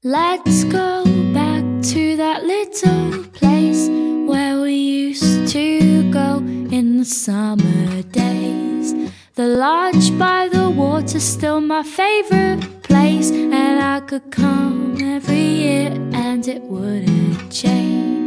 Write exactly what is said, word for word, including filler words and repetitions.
Let's go back to that little place where we used to go in the summer days. The lodge by the water's still my favorite place, and I could come every year and it wouldn't change.